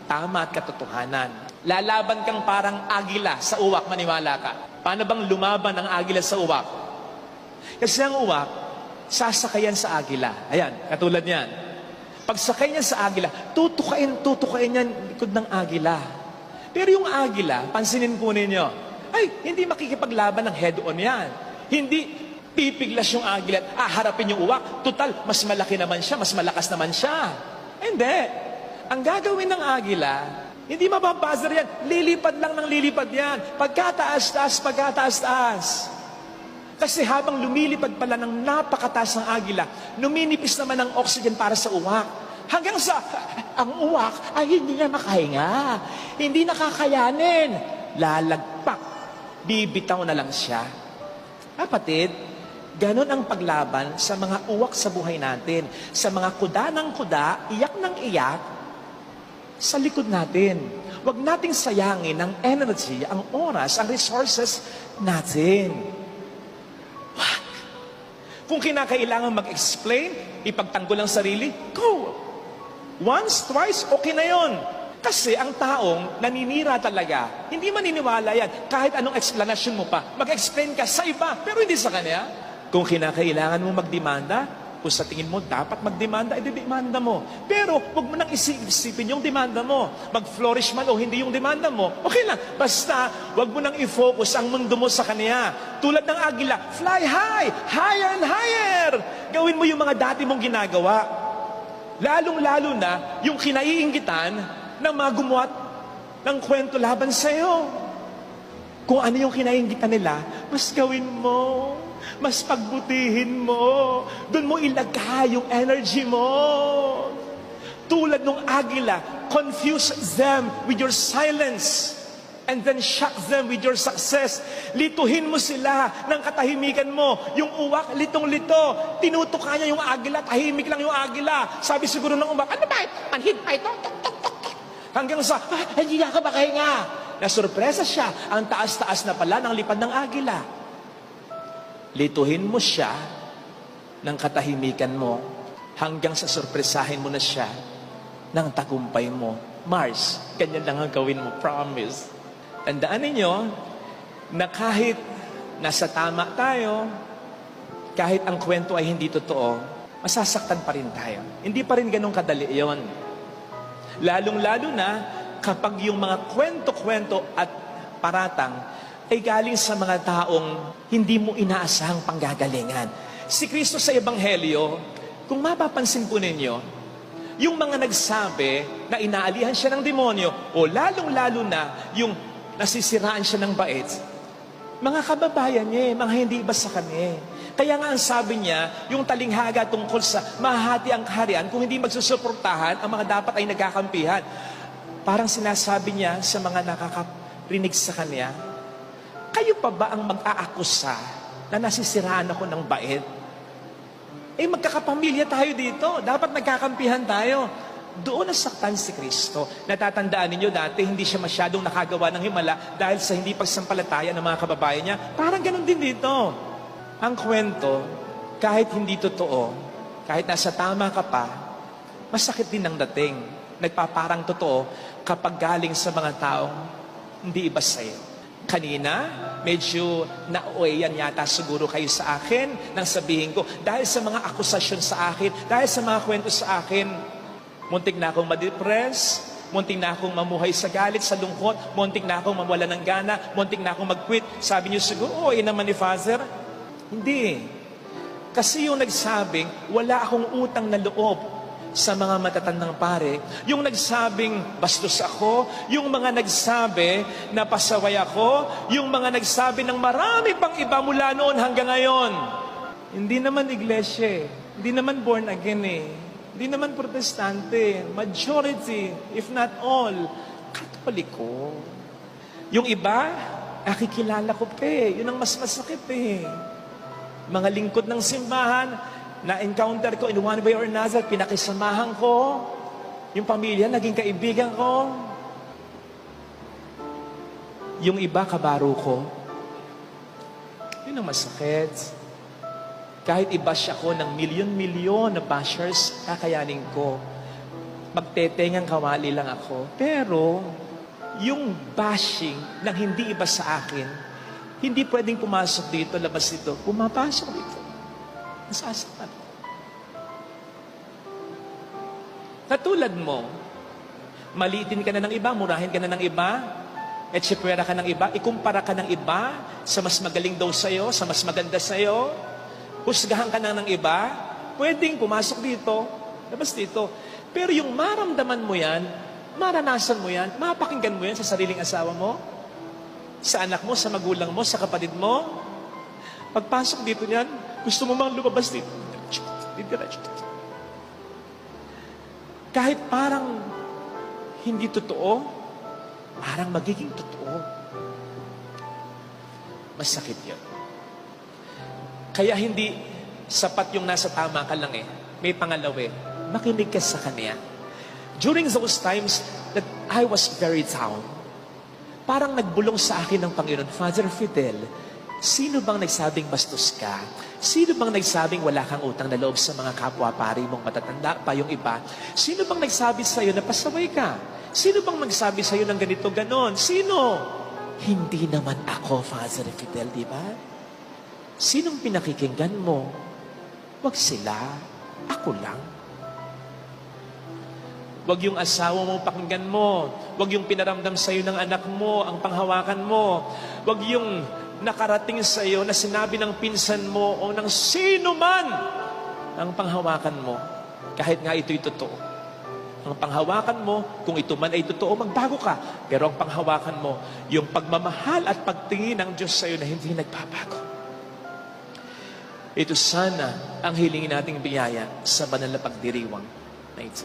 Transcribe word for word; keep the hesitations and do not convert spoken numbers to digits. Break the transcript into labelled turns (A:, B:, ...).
A: tama at katotohanan. Lalaban kang parang agila sa uwak, maniwala ka. Paano bang lumaban ang agila sa uwak? Kasi ang uwak, sasakayan sa agila. Ayan, katulad niyan. Pagsakay niya sa agila, tutukain, tutukain niya likod ng agila. Pero yung agila, pansinin po ninyo, ay, hindi makikipaglaban ng head-on yan. Hindi pipiglas yung agila at aharapin yung uwak. Total, mas malaki naman siya, mas malakas naman siya. Hindi. Ang gagawin ng agila, hindi mababuzzer yan. Lilipad lang ng lilipad yan. Pagkataas-taas, pagkataas-taas. Kasi habang lumilipad pala ng napakataas ng agila, numinipis naman ang oxygen para sa uwak. Hanggang sa, ang uwak ay hindi niya makahinga. Hindi nakakayanin. Lalagpak. Bibitaw na lang siya. Kapatid, ganon ang paglaban sa mga uwak sa buhay natin. Sa mga kuda ng kuda, iyak ng iyak, sa likod natin. Huwag nating sayangin ang energy, ang oras, ang resources natin. Wag. Kung kinakailangan mag-explain, ipagtanggol ang sarili, go! Once, twice, okay na yon. Kasi ang taong naninira talaga, hindi maniniwala yan. Kahit anong explanation mo pa, mag-explain ka sa iba, pero hindi sa kanya. Kung kinakailangan mo magdemanda, kung sa tingin mo dapat magdemanda, i-demanda mo. Pero huwag mo nang isipin yung demanda mo. Mag-flourish man o hindi yung demanda mo, okay lang. Basta, huwag mo nang i-focus ang mundo mo sa kanya. Tulad ng agila, fly high, higher and higher. Gawin mo yung mga dati mong ginagawa. Lalong-lalo na yung kinaiinggitan ng mga gumawa ng kwento laban sa'yo. Kung ano yung kinainggitan nila, mas gawin mo. Mas pagbutihin mo. Doon mo ilagay yung energy mo. Tulad ng agila, confuse them with your silence. And then shock them with your success. Lituhin mo sila ng katahimikan mo. Yung uwak, litong-lito. Tinutuka niya yung agila, tahimik lang yung agila. Sabi siguro ng uwak, ano ba ito? Manhid pa ito? Tok, tok, tok. Hanggang sa, ah, hindi na ka makahinga. Nasurpresa siya. Ang taas-taas na pala ng lipad ng agila. Lituhin mo siya ng katahimikan mo hanggang sa surpresahin mo na siya ng tagumpay mo. Mars, ganyan lang ang gawin mo. Promise. Tandaan ninyo na kahit nasa tama tayo, kahit ang kwento ay hindi totoo, masasaktan pa rin tayo. Hindi pa rin ganun kadali yon. Lalong-lalo na kapag yung mga kwento-kwento at paratang ay galing sa mga taong hindi mo inaasahang panggagalingan. Si Kristo sa Ebanghelyo, kung mapapansin po ninyo, yung mga nagsabi na inaalihan siya ng demonyo, o lalong-lalo na yung nasisiraan siya ng bait, mga kababayan niya, mga hindi iba sa kanya. Kaya nga ang sabi niya, yung talinghaga tungkol sa mahati ang kaharian, kung hindi magsusuportahan, ang mga dapat ay nagkakampihan. Parang sinasabi niya sa mga nakakarinig sa kanya, kayo pa ba ang mag-aakusa na nasisiraan ako ng bait? Eh magkakapamilya tayo dito. Dapat nagkakampihan tayo. Doon nasaktan si Kristo. Natatandaan ninyo dati, hindi siya masyadong nakagawa ng himala dahil sa hindi pagsampalataya ng mga kababayan niya. Parang ganun din dito. Ang kwento, kahit hindi totoo, kahit nasa tama ka pa, masakit din ang dating. Nagpaparang totoo kapag galing sa mga taong hindi iba sa'yo. Kanina, medyo nauwayan yata siguro kayo sa akin nang sabihin ko, dahil sa mga akusasyon sa akin, dahil sa mga kwento sa akin, muntik na akong ma-depress, muntik na akong mamuhay sa galit, sa lungkot, muntik na akong mawala ng gana, muntik na akong mag-quit. Sabi niyo siguro, oh, ina naman ni Father. Hindi. Kasi yung nagsabing, wala akong utang na loob sa mga matatandang pare, yung nagsabing bastos ako, yung mga nagsabi na pasaway ako, yung mga nagsabi ng marami pang iba mula noon hanggang ngayon. Hindi naman iglesia eh. Hindi naman born again eh. Hindi naman protestante. Majority, if not all, Katoliko. Yung iba, nakikilala ko pa eh. Yun ang mas masakit eh. Mga lingkod ng simbahan, na-encounter ko in one way or another, pinakisamahan ko, yung pamilya, naging kaibigan ko. Yung iba, kabaro ko. Yun ang masakit. Kahit i-bash ako ng milyon-milyon na bashers, kakayanin ko. magtetengang kawali lang ako. Pero, yung bashing ng hindi iba sa akin, hindi pwedeng pumasok dito, labas dito. Pumapasok dito. Nasasaktan. Katulad mo, maliitin ka na ng iba, murahin ka na ng iba, etsipwera ka ng iba, ikumpara ka ng iba sa mas magaling daw sa'yo, sa mas maganda sa'yo, husgahan ka na ng iba, pwedeng pumasok dito, labas dito. Pero yung maramdaman mo yan, maranasan mo yan, mapakinggan mo yan sa sariling asawa mo, sa anak mo, sa magulang mo, sa kapatid mo. Pagpasok dito niyan, gusto mo mang lumabas dito. Diretso. Kahit parang hindi totoo, parang magiging totoo. Masakit yun. Kaya hindi sapat yung nasa tama ka lang eh. May pangalawa eh. Makinig ka sa Kanya. During those times that I was very down, parang nagbulong sa akin ng Panginoon, Father Fidel, sino bang nagsabing bastos ka? Sino bang nagsabing wala kang utang na loob sa mga kapwa-pari mong matatanda pa yung iba? Sino bang nagsabi sa iyo na pasaway ka? Sino bang magsabi sa iyo ng ganito, ganon? Sino? Hindi naman ako, Father Fidel, di ba? Sinong pinakikinggan mo? Wag sila. Ako lang. Wag yung asawa mo pakinggan mo. Wag yung pinaramdam sa iyo ng anak mo, ang panghawakan mo. Wag yung nakarating sa iyo na sinabi ng pinsan mo o ng sino man ang panghawakan mo. Kahit nga ito'y totoo. Ang panghawakan mo, kung ito man ay totoo, magbago ka. Pero ang panghawakan mo, yung pagmamahal at pagtingin ng Diyos sa iyo na hindi nagbabago. Ito sana ang hilingin nating biyaya sa banal na pagdiriwang na ito.